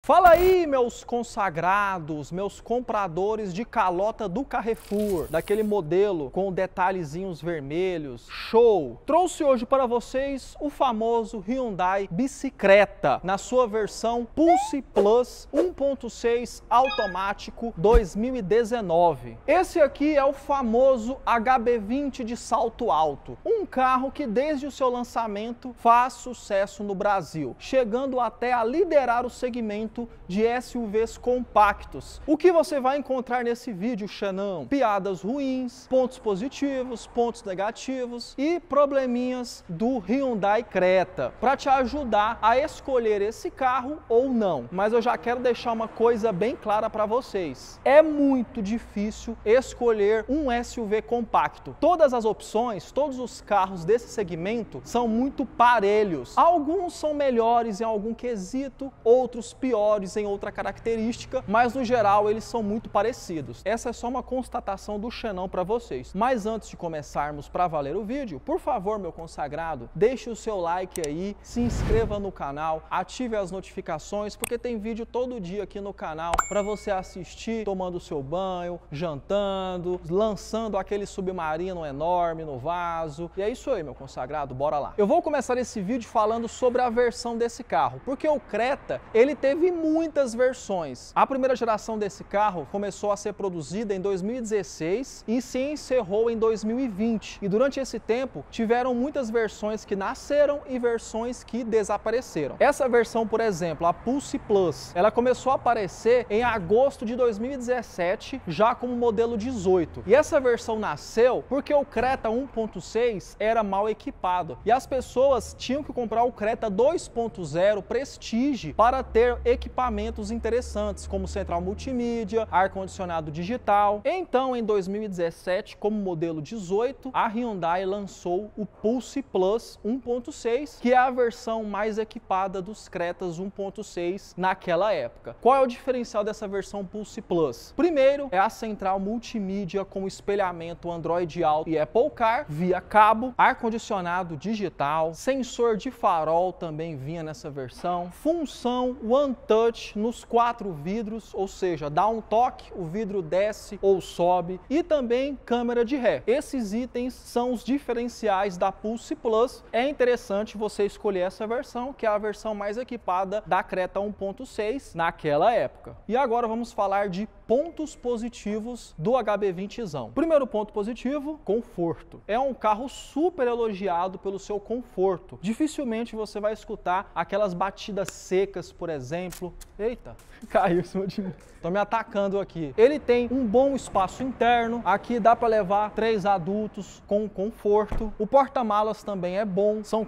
Fala aí, meus consagrados, meus compradores de calota do Carrefour, daquele modelo com detalhezinhos vermelhos. Show! Trouxe hoje para vocês o famoso Hyundai Bicicreta, na sua versão Pulse Plus 1.6 automático 2019. Esse aqui é o famoso HB20 de salto alto, um carro que desde o seu lançamento faz sucesso no Brasil, chegando até a liderar o segmento de SUVs compactos. O que você vai encontrar nesse vídeo, Xanão? Piadas ruins, pontos positivos, pontos negativos e probleminhas do Hyundai Creta, para te ajudar a escolher esse carro ou não. Mas eu já quero deixar uma coisa bem clara para vocês. É muito difícil escolher um SUV compacto. Todas as opções, todos os carros desse segmento são muito parelhos. Alguns são melhores em algum quesito, outros piores em outra característica, mas no geral eles são muito parecidos. Essa é só uma constatação do Xanão para vocês. Mas antes de começarmos para valer o vídeo, por favor, meu consagrado, deixe o seu like aí, se inscreva no canal, ative as notificações, porque tem vídeo todo dia aqui no canal para você assistir tomando seu banho, jantando, lançando aquele submarino enorme no vaso. E é isso aí, meu consagrado, bora lá. Eu vou começar esse vídeo falando sobre a versão desse carro, porque o Creta, ele teve muitas versões. A primeira geração desse carro começou a ser produzida em 2016 e se encerrou em 2020. E durante esse tempo, tiveram muitas versões que nasceram e versões que desapareceram. Essa versão, por exemplo, a Pulse Plus, ela começou a aparecer em agosto de 2017, já como modelo 18. E essa versão nasceu porque o Creta 1.6 era mal equipado. E as pessoas tinham que comprar o Creta 2.0 Prestige para ter equipamentos interessantes, como central multimídia, ar-condicionado digital. Então, em 2017, como modelo 18, a Hyundai lançou o Pulse Plus 1.6, que é a versão mais equipada dos Cretas 1.6 naquela época. Qual é o diferencial dessa versão Pulse Plus? Primeiro, é a central multimídia com espelhamento Android Auto e Apple Car via cabo, ar-condicionado digital, sensor de farol também vinha nessa versão, função One Touch nos 4 vidros, ou seja, dá um toque, o vidro desce ou sobe, e também câmera de ré. Esses itens são os diferenciais da Pulse Plus. É interessante você escolher essa versão, que é a versão mais equipada da Creta 1.6 naquela época. E agora vamos falar de pontos positivos do HB20zão. Primeiro ponto positivo, conforto. É um carro super elogiado pelo seu conforto. Dificilmente você vai escutar aquelas batidas secas, por exemplo. Eita, caiu em cima de mim. Tô me atacando aqui. Ele tem um bom espaço interno. Aqui dá para levar 3 adultos com conforto. O porta-malas também é bom. São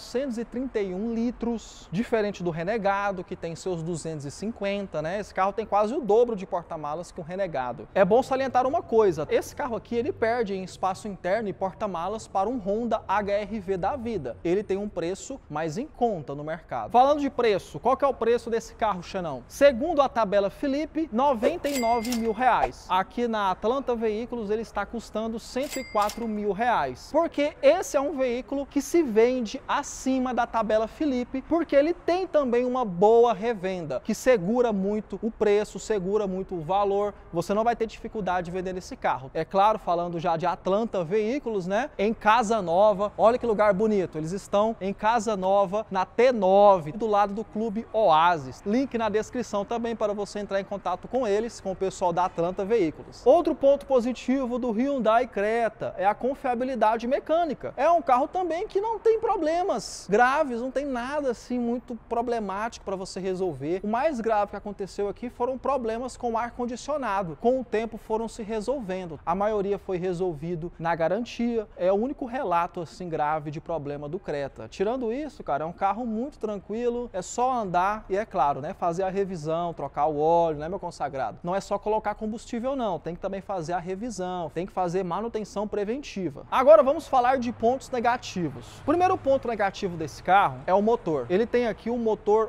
431 litros, diferente do Renegado, que tem seus 250, né? Esse carro tem quase o dobro de porta-malas que o Renegado. É bom salientar uma coisa. Esse carro aqui, ele perde em espaço interno e porta-malas para um Honda HR-V da vida. Ele tem um preço mais em conta no mercado. Falando de preço, qual que é o preço desse carro, Xanão? Segundo a tabela Felipe, R$99 mil. Aqui na Atlanta Veículos ele está custando R$104 mil. Porque esse é um veículo que se vende acima da tabela Felipe, porque ele tem também uma boa revenda, que segura muito o preço, segura muito o valor. Você não vai ter dificuldade de vender esse carro. É claro, falando já de Atlanta Veículos, né? Em Casa Nova, olha que lugar bonito. Eles estão em Casa Nova, na T9, do lado do Clube Oasis. Link na descrição também para você entrar em contato com eles, com o pessoal da Atlanta Veículos. Outro ponto positivo do Hyundai Creta é a confiabilidade mecânica. É um carro também que não tem problemas graves, não tem nada assim muito problemático para você resolver. O mais grave que aconteceu aqui foram problemas com o ar-condicionado. Com o tempo foram se resolvendo. A maioria foi resolvido na garantia. É o único relato assim grave de problema do Creta. Tirando isso, cara, é um carro muito tranquilo, é só andar e, é claro, né, fazer a revisão, trocar o óleo, né, meu consagrado? Não é só colocar combustível não, tem que também fazer a revisão, tem que fazer manutenção preventiva. Agora vamos falar de pontos negativos. O primeiro ponto negativo desse carro é o motor. Ele tem aqui um motor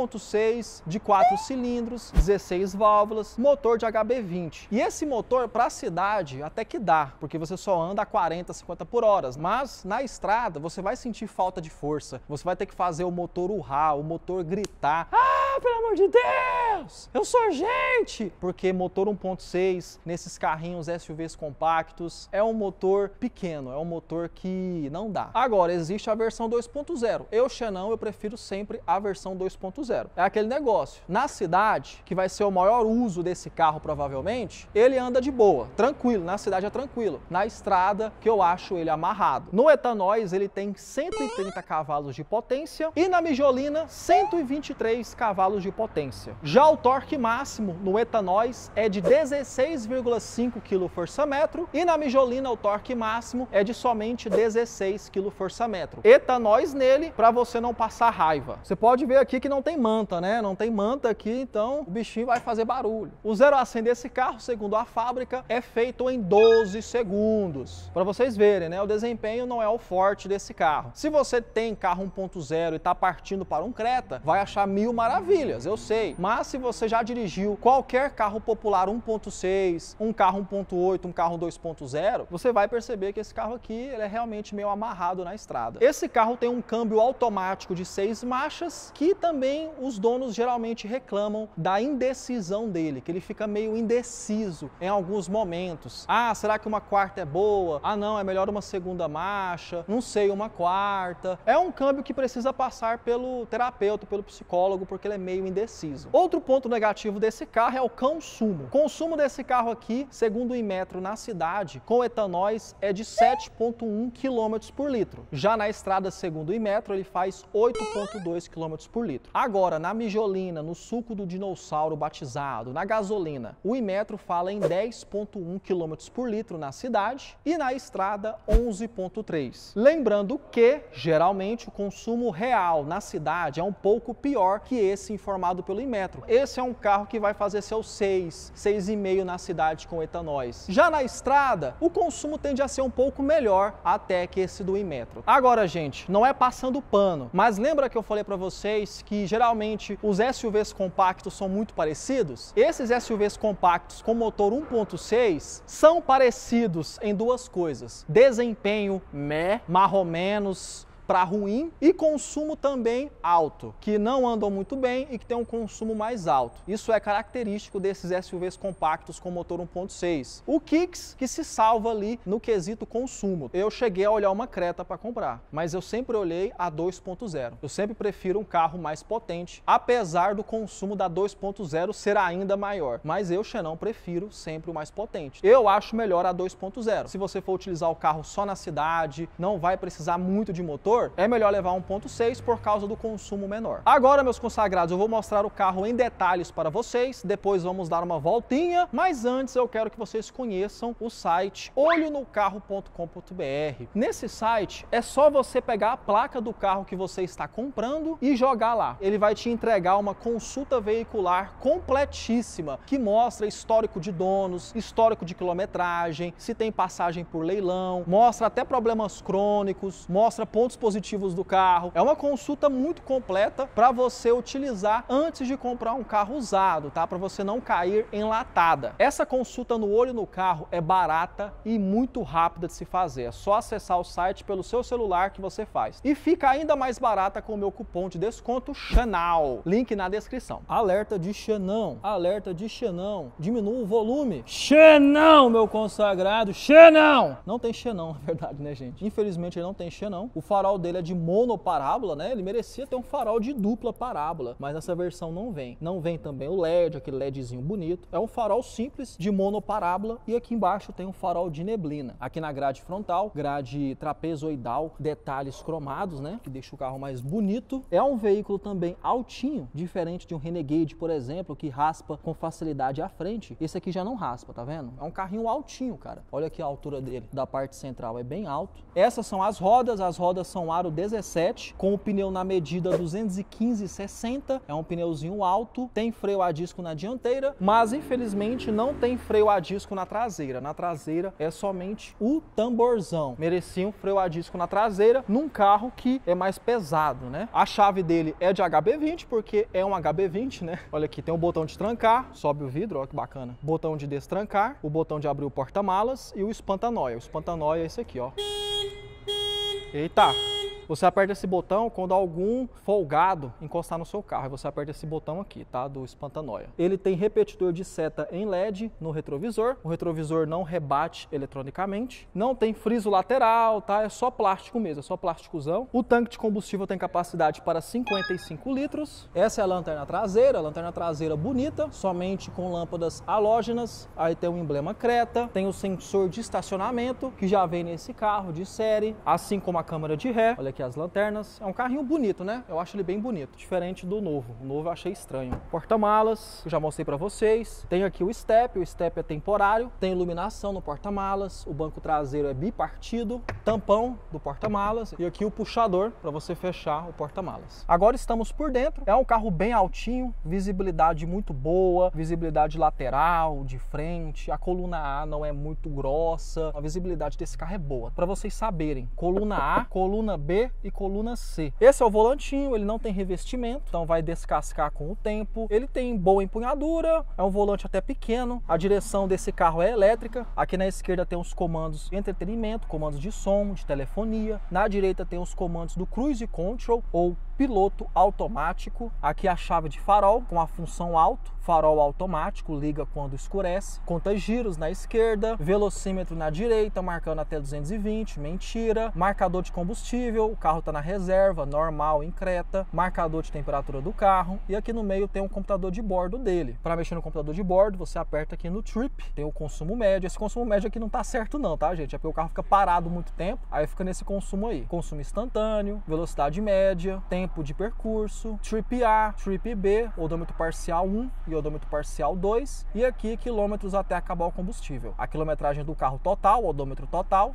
1.6 de 4 cilindros, 16 válvulas, motor de HB20. E esse motor para a cidade até que dá, porque você só anda a 40, 50 por hora, mas na estrada você vai sentir falta de força. Você vai ter que fazer o motor urrar, o motor gritar. Ah, pelo amor de Deus! Deus, eu sou gente! Porque motor 1.6 nesses carrinhos SUVs compactos é um motor pequeno, é um motor que não dá. Agora, existe a versão 2.0. Eu, Xenon, eu prefiro sempre a versão 2.0. É aquele negócio. Na cidade, que vai ser o maior uso desse carro provavelmente, ele anda de boa, tranquilo, na cidade é tranquilo. Na estrada, que eu acho ele amarrado. No etanóis, ele tem 130 cavalos de potência e na mijolina, 123 cavalos de potência. Já o torque máximo no etanóis é de 16,5 kgfm e na mijolina o torque máximo é de somente 16 kgfm. Etanóis nele para você não passar raiva. Você pode ver aqui que não tem manta, né? Não tem manta aqui, então o bichinho vai fazer barulho. O 0 a 100 desse carro, segundo a fábrica, é feito em 12 segundos. Para vocês verem, né? O desempenho não é o forte desse carro. Se você tem carro 1.0 e está partindo para um Creta, vai achar mil maravilhas, eu sei. Mas se você já dirigiu qualquer carro popular 1.6, um carro 1.8, um carro 2.0, você vai perceber que esse carro aqui ele é realmente meio amarrado na estrada. Esse carro tem um câmbio automático de 6 marchas, que também os donos geralmente reclamam da indecisão dele, que ele fica meio indeciso em alguns momentos. Ah, será que uma quarta é boa? Ah não, é melhor uma segunda marcha, não sei, uma quarta. É um câmbio que precisa passar pelo terapeuta, pelo psicólogo, porque ele é meio indeciso. Outro ponto negativo desse carro é o consumo. O consumo desse carro aqui, segundo o Inmetro na cidade, com etanóis é de 7,1 km por litro. Já na estrada, segundo o Inmetro, ele faz 8,2 km por litro. Agora, na mijolina, no suco do dinossauro batizado, na gasolina, o Inmetro fala em 10,1 km por litro na cidade e na estrada 11,3. Lembrando que, geralmente, o consumo real na cidade é um pouco pior que esse informado pelo Inmetro. Esse é um carro que vai fazer seus 6,5 na cidade com etanóis. Já na estrada, o consumo tende a ser um pouco melhor até que esse do Inmetro. Agora, gente, não é passando pano, mas lembra que eu falei para vocês que geralmente os SUVs compactos são muito parecidos? Esses SUVs compactos com motor 1.6 são parecidos em duas coisas: desempenho marromenos para ruim e consumo também alto, que não andam muito bem e que tem um consumo mais alto. Isso é característico desses SUVs compactos com motor 1.6. O Kicks que se salva ali no quesito consumo. Eu cheguei a olhar uma Creta para comprar, mas eu sempre olhei a 2.0. Eu sempre prefiro um carro mais potente, apesar do consumo da 2.0 ser ainda maior. Mas eu, Xenon, prefiro sempre o mais potente. Eu acho melhor a 2.0. Se você for utilizar o carro só na cidade, não vai precisar muito de motor, é melhor levar 1.6 por causa do consumo menor. Agora, meus consagrados, eu vou mostrar o carro em detalhes para vocês, depois vamos dar uma voltinha, mas antes eu quero que vocês conheçam o site olhonocarro.com.br. Nesse site é só você pegar a placa do carro que você está comprando e jogar lá. Ele vai te entregar uma consulta veicular completíssima, que mostra histórico de donos, histórico de quilometragem, se tem passagem por leilão, mostra até problemas crônicos, mostra pontos positivos do carro. É uma consulta muito completa para você utilizar antes de comprar um carro usado, tá? Para você não cair em latada. Essa consulta no olho no carro é barata e muito rápida de se fazer. É só acessar o site pelo seu celular que você faz. E fica ainda mais barata com o meu cupom de desconto Xenal. Link na descrição. Alerta de Xenon. Alerta de Xenon. Diminua o volume. Xenon, meu consagrado. Xenon! Não tem Xenon, na verdade, né, gente? Infelizmente ele não tem Xenon. O farol dele é de monoparábola, né? Ele merecia ter um farol de dupla parábola, mas essa versão não vem. Não vem também o LED, aquele LEDzinho bonito. É um farol simples de monoparábola e aqui embaixo tem um farol de neblina. Aqui na grade frontal, grade trapezoidal, detalhes cromados, né? Que deixa o carro mais bonito. É um veículo também altinho, diferente de um Renegade, por exemplo, que raspa com facilidade à frente. Esse aqui já não raspa, tá vendo? É um carrinho altinho, cara. Olha aqui a altura dele, da parte central, é bem alto. Essas são as rodas são aro 17, com o pneu na medida 215/60, é um pneuzinho alto, tem freio a disco na dianteira, mas infelizmente não tem freio a disco na traseira. Na traseira é somente o tamborzão. Merecia um freio a disco na traseira num carro que é mais pesado, né? A chave dele é de HB20, porque é um HB20, né? Olha aqui, tem o botão de trancar, sobe o vidro, olha que bacana. Botão de destrancar, o botão de abrir o porta-malas e o espanta-nóia. O espanta-nóia é esse aqui, ó. Eita! Você aperta esse botão quando algum folgado encostar no seu carro. Aí você aperta esse botão aqui, tá? Do espanta-noia. Ele tem repetidor de seta em LED no retrovisor. O retrovisor não rebate eletronicamente. Não tem friso lateral, tá? É só plástico mesmo, é só plásticozão. O tanque de combustível tem capacidade para 55 litros. Essa é a lanterna traseira bonita, somente com lâmpadas halógenas. Aí tem o emblema Creta, tem o sensor de estacionamento, que já vem nesse carro de série, assim como a câmera de ré. Olha aqui as lanternas. É um carrinho bonito, né? Eu acho ele bem bonito, diferente do novo. O novo eu achei estranho. Porta-malas, eu já mostrei para vocês. Tem aqui o step é temporário. Tem iluminação no porta-malas. O banco traseiro é bipartido. Tampão do porta-malas. E aqui o puxador para você fechar o porta-malas. Agora estamos por dentro. É um carro bem altinho, visibilidade muito boa, visibilidade lateral, de frente. A coluna A não é muito grossa. A visibilidade desse carro é boa. Para vocês saberem, coluna A, coluna B e coluna C. Esse é o volantinho, ele não tem revestimento, então vai descascar com o tempo. Ele tem boa empunhadura, é um volante até pequeno. A direção desse carro é elétrica. Aqui na esquerda tem os comandos de entretenimento, comandos de som, de telefonia. Na direita tem os comandos do Cruise Control ou piloto automático. Aqui a chave de farol com a função alto, farol automático, liga quando escurece. Conta giros na esquerda, velocímetro na direita, marcando até 220, mentira. Marcador de combustível, o carro está na reserva, normal em Creta. Marcador de temperatura do carro. E aqui no meio tem um computador de bordo dele. Para mexer no computador de bordo, você aperta aqui no Trip, tem o consumo médio. Esse consumo médio aqui não tá certo não, tá, gente? É porque o carro fica parado muito tempo, aí fica nesse consumo aí. Consumo instantâneo, velocidade média, tempo de percurso, Trip A, Trip B, odômetro parcial 1 e odômetro parcial 2, e aqui quilômetros até acabar o combustível. A quilometragem do carro total, o odômetro total,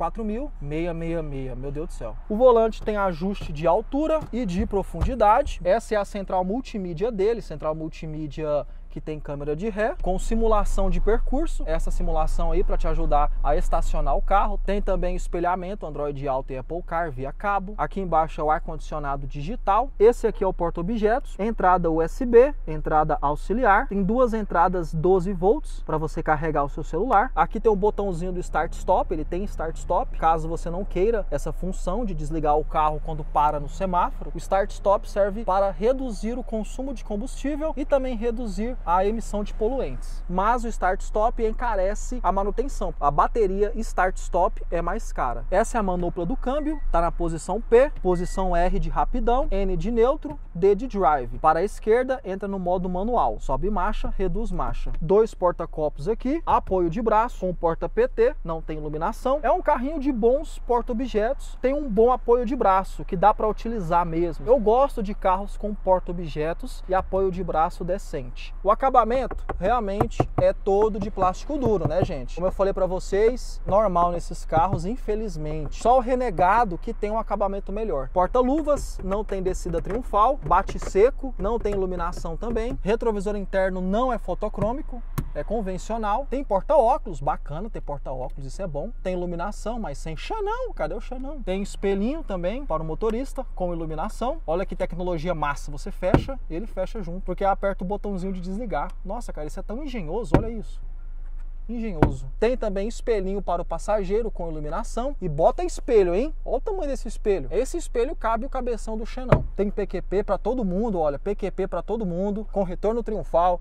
54.666, meu Deus do céu. O volante tem ajuste de altura e de profundidade. Essa é a central multimídia dele, central multimídia que tem câmera de ré, com simulação de percurso, essa simulação aí para te ajudar a estacionar o carro. Tem também espelhamento Android Auto e Apple Car via cabo. Aqui embaixo é o ar-condicionado digital. Esse aqui é o porta-objetos, entrada USB, entrada auxiliar. Tem duas entradas 12 volts para você carregar o seu celular. Aqui tem o botãozinho do Start-Stop, ele tem Start-Stop, caso você não queira essa função de desligar o carro quando para no semáforo. O Start-Stop serve para reduzir o consumo de combustível e também reduzir a emissão de poluentes. Mas o Start-Stop encarece a manutenção. A bateria Start-Stop é mais cara. Essa é a manopla do câmbio, está na posição P, posição R de rapidão, N de neutro, D de drive. Para a esquerda, entra no modo manual. Sobe marcha, reduz marcha. Dois porta-copos aqui, apoio de braço com porta-PT, não tem iluminação. É um carrinho de bons porta-objetos, tem um bom apoio de braço, que dá para utilizar mesmo. Eu gosto de carros com porta-objetos e apoio de braço decente. O acabamento realmente é todo de plástico duro, né, gente? Como eu falei para vocês, normal nesses carros, infelizmente. Só o Renegado que tem um acabamento melhor. Porta-luvas, não tem descida triunfal, bate seco, não tem iluminação também. Retrovisor interno não é fotocrômico, é convencional. Tem porta-óculos, bacana ter porta-óculos, isso é bom. Tem iluminação, mas sem xanão, cadê o xanão? Tem espelhinho também para o motorista, com iluminação. Olha que tecnologia massa, você fecha, ele fecha junto, porque aperta o botãozinho de desligar. Nossa, cara, isso é tão engenhoso, olha isso. Engenhoso. Tem também espelhinho para o passageiro com iluminação. E bota espelho, hein? Olha o tamanho desse espelho. Esse espelho cabe o cabeção do xanão. Tem PQP para todo mundo, olha, PQP para todo mundo, com retorno triunfal.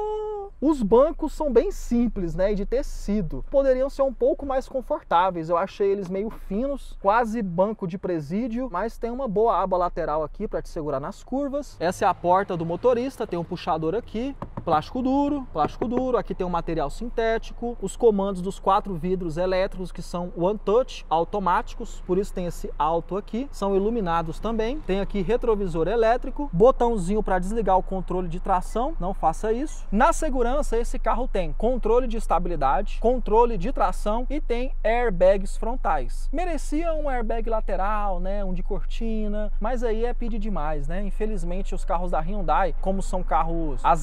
Os bancos são bem simples, né, e de tecido. Poderiam ser um pouco mais confortáveis. Eu achei eles meio finos, quase banco de presídio, mas tem uma boa aba lateral aqui para te segurar nas curvas. Essa é a porta do motorista, tem um puxador aqui, plástico duro. Aqui tem um material sintético. Os comandos dos 4 vidros elétricos, que são One Touch, automáticos, por isso tem esse alto aqui. São iluminados também. Tem aqui retrovisor elétrico, botãozinho para desligar o controle de tração, não faça isso. Na segurança, esse carro tem controle de estabilidade, controle de tração e tem airbags frontais. Merecia um airbag lateral, né, um de cortina, mas aí é pedir demais, né? Infelizmente os carros da Hyundai, como são carros asiáticos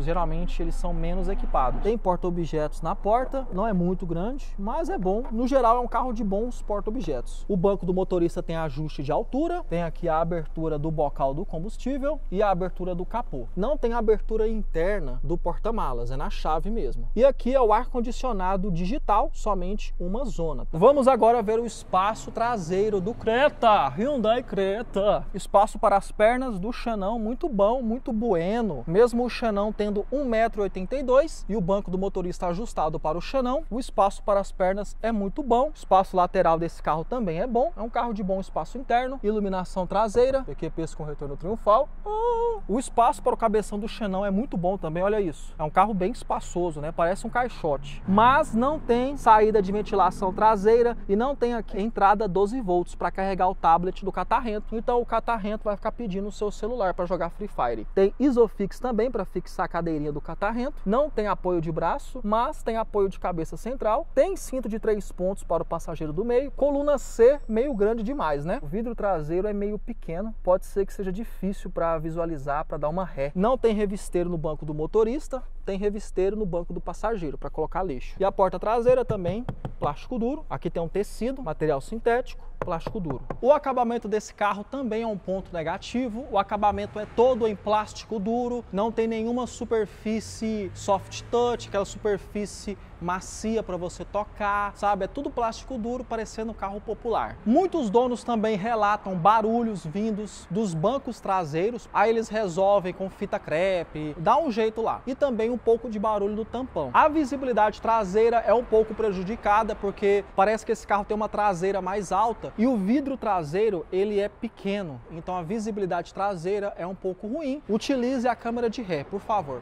elétricos, geralmente eles são menos equipados. Tem porta-objetos na porta, não é muito grande, mas é bom. No geral é um carro de bons porta-objetos. O banco do motorista tem ajuste de altura, tem aqui a abertura do bocal do combustível e a abertura do capô. Não tem abertura interna do porta-malas, é na chave mesmo. E aqui é o ar-condicionado digital, somente uma zona. Vamos agora ver o espaço traseiro do Creta, Hyundai Creta. Espaço para as pernas do Xanão, muito bom, muito bueno. Mesmo o Xanão tendo 1,82 m e o banco do motorista ajustado para o Xanão, o espaço para as pernas é muito bom. O espaço lateral desse carro também é bom. É um carro de bom espaço interno, iluminação traseira, EQPs com retorno triunfal. O espaço para o cabeção do Xanão é muito bom também, olha isso. É um carro bem espaçoso, né? Parece um caixote. Mas não tem saída de ventilação traseira e não tem aqui entrada 12 volts para carregar o tablet do catarrento. Então o catarrento vai ficar pedindo o seu celular para jogar Free Fire. Tem Isofix também para fixar a cadeirinha do catarrento. Não tem apoio de braço, mas tem apoio de cabeça central. Tem cinto de 3 pontos para o passageiro do meio. Coluna C, meio grande demais, né? O vidro traseiro é meio pequeno. Pode ser que seja difícil para visualizar, para dar uma ré. Não tem revisteiro no banco do motorista. Tem revisteiro no banco do passageiro para colocar lixo. E a porta traseira também, plástico duro. Aqui tem um tecido, material sintético, plástico duro. O acabamento desse carro também é um ponto negativo. O acabamento é todo em plástico duro, não tem nenhuma superfície soft touch, aquela superfície macia para você tocar, sabe? É tudo plástico duro, parecendo um carro popular. Muitos donos também relatam barulhos vindos dos bancos traseiros, aí eles resolvem com fita crepe, dá um jeito lá. E também um pouco de barulho do tampão. A visibilidade traseira é um pouco prejudicada, porque parece que esse carro tem uma traseira mais alta e o vidro traseiro, ele é pequeno, então a visibilidade traseira é um pouco ruim. Utilize a câmera de ré, por favor.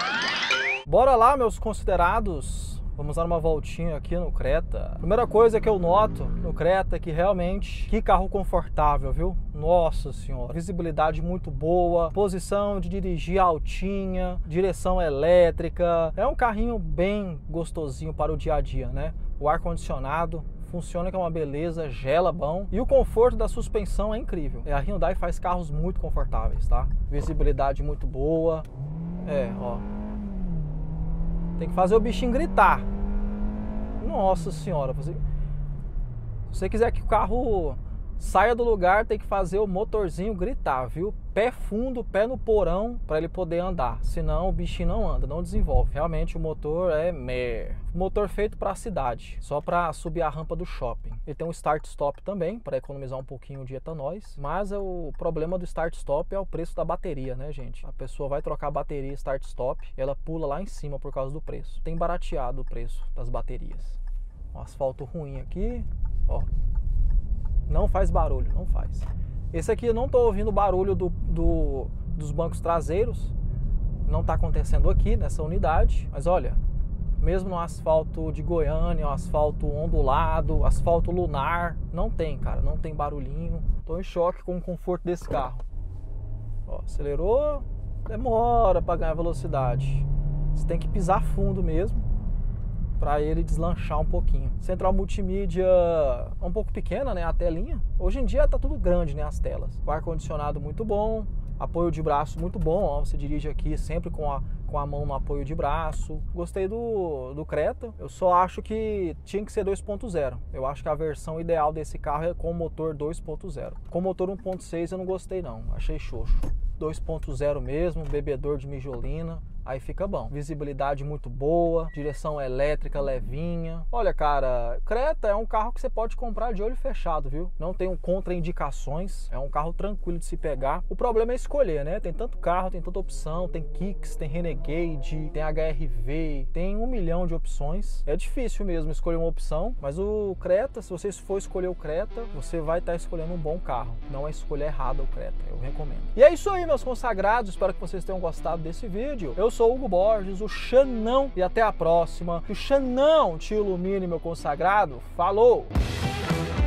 Bora lá, meus considerados. Vamos dar uma voltinha aqui no Creta. Primeira coisa que eu noto no Creta é que realmente, que carro confortável, viu? Nossa senhora, visibilidade muito boa, posição de dirigir altinha, direção elétrica. É um carrinho bem gostosinho para o dia a dia, né? O ar-condicionado funciona que é uma beleza, gela bom. E o conforto da suspensão é incrível. A Hyundai faz carros muito confortáveis, tá? Visibilidade muito boa. Ó. Tem que fazer o bichinho gritar. Nossa senhora. Se você quiser que o carro saia do lugar, tem que fazer o motorzinho gritar, viu? Pé fundo, pé no porão, para ele poder andar. Senão o bichinho não anda, não desenvolve. Realmente o motor é motor feito para a cidade, só para subir a rampa do shopping. Ele tem um start-stop também, para economizar um pouquinho de etanóis. Mas o problema do start-stop é o preço da bateria, né, gente? A pessoa vai trocar a bateria start-stop, ela pula lá em cima por causa do preço. Tem barateado o preço das baterias. Um asfalto ruim aqui, ó. Não faz barulho, não faz. Esse aqui eu não estou ouvindo o barulho dos bancos traseiros. Não está acontecendo aqui nessa unidade. Mas olha, mesmo no asfalto de Goiânia, um asfalto ondulado, asfalto lunar, não tem, cara, não tem barulhinho. Estou em choque com o conforto desse carro. Ó, acelerou, demora para ganhar velocidade. Você tem que pisar fundo mesmo para ele deslanchar um pouquinho. Central multimídia um pouco pequena, né, a telinha. Hoje em dia tá tudo grande, né, as telas. O ar-condicionado muito bom, apoio de braço muito bom, ó, você dirige aqui sempre com a mão no apoio de braço. Gostei do Creta, eu só acho que tinha que ser 2.0. Eu acho que a versão ideal desse carro é com motor 2.0. Com motor 1.6 eu não gostei não, achei xoxo. 2.0 mesmo, bebedor de mijolina. Aí fica bom. Visibilidade muito boa, direção elétrica levinha. Olha, cara, Creta é um carro que você pode comprar de olho fechado, viu? Não tem contraindicações, é um carro tranquilo de se pegar. O problema é escolher, né? Tem tanto carro, tem tanta opção, tem Kicks, tem Renegade, tem HRV, tem 1 milhão de opções. É difícil mesmo escolher uma opção, mas o Creta, se você for escolher o Creta, você vai estar escolhendo um bom carro. Não é escolha errada o Creta, eu recomendo. E é isso aí, meus consagrados, espero que vocês tenham gostado desse vídeo. Eu sou o Hugo Borges, o Xanão, e até a próxima. Que o Xanão te ilumine, meu consagrado. Falou!